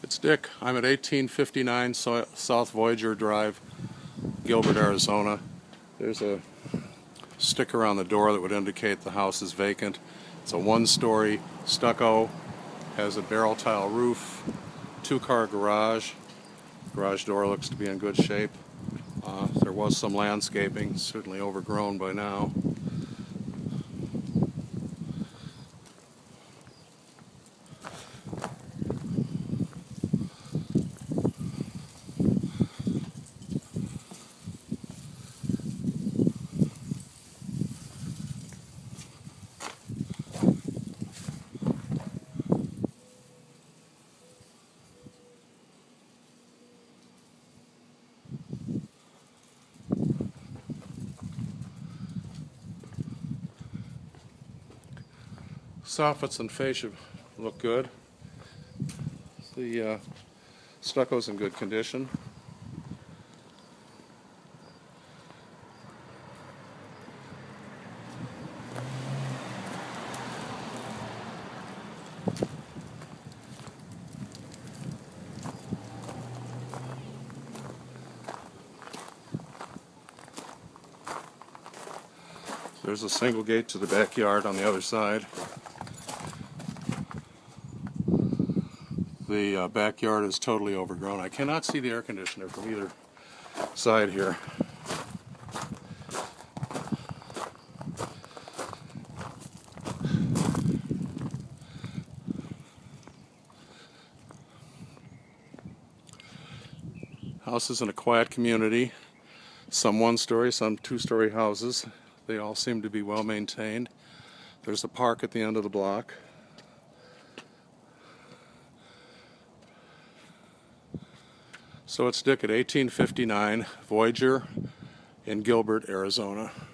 It's Dick. I'm at 1859 South Voyager Drive, Gilbert, Arizona. There's a sticker on the door that would indicate the house is vacant. It's a one-story stucco, has a barrel tile roof, two-car garage. Garage door looks to be in good shape. There was some landscaping, certainly overgrown by now. Soffits and fascia look good. The stucco's in good condition. There's a single gate to the backyard on the other side. The backyard is totally overgrown. I cannot see the air conditioner from either side here. House is in a quiet community. Some one-story, some two-story houses. They all seem to be well maintained. There's a park at the end of the block. So it's Dick at 1859 Voyager in Gilbert, Arizona.